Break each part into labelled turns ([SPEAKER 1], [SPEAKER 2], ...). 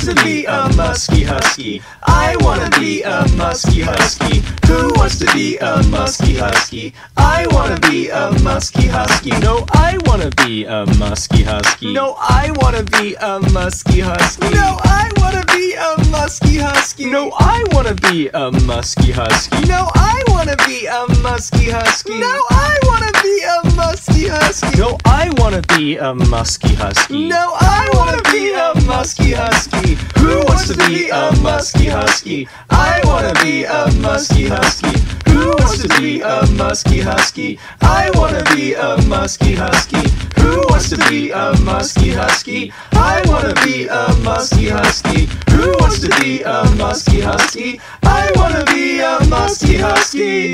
[SPEAKER 1] to be a musky husky? I wanna be a musky husky. Who wants to be a musky husky? I wanna be a musky husky.
[SPEAKER 2] No, I wanna be a musky husky.
[SPEAKER 1] No, I wanna be a musky husky. No, I wanna be a musky husky.
[SPEAKER 2] No, I wanna be a musky husky.
[SPEAKER 1] No, I wanna be a musky husky. No, I wanna be a musky husky.
[SPEAKER 2] No, I wanna be a musky husky.
[SPEAKER 1] No, I wanna be a musky husky. Who wants to be a musky husky? I wanna be a musky husky. Who wants to be a musky husky? I wanna be a musky husky. Who wants to be a musky husky? I wanna be a musky husky. Who wants to be a musky husky? I wanna be a musky husky.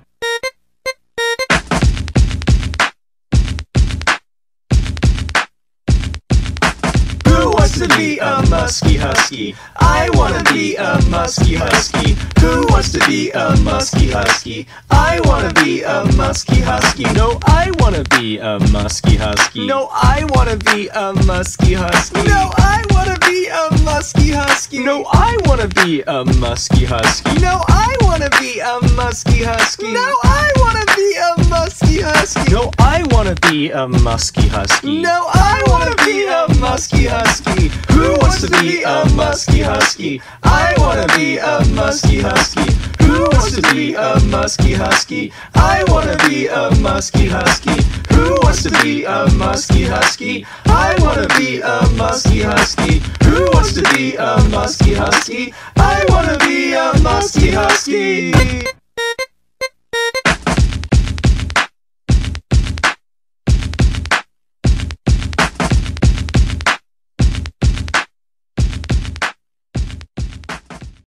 [SPEAKER 1] Who wants to be a musky husky? I wanna be a musky husky. Who wants to be a musky husky? I wanna be a musky husky.
[SPEAKER 2] No, I wanna be a musky husky.
[SPEAKER 1] No, I wanna be a musky husky. No, I wanna be a musky husky.
[SPEAKER 2] No, I wanna be a musky husky.
[SPEAKER 1] No, I wanna be a musky husky. No, I wanna be a musky husky.
[SPEAKER 2] No, I wanna be a musky husky.
[SPEAKER 1] No, I wanna be a musky husky. Who wants to be a musky husky? I wanna be a musky husky. Who wants to be a musky husky? I wanna be a musky husky. Who wants to be a musky husky? I wanna be a musky husky. Who wants to be a musky husky? I wanna be a musky husky.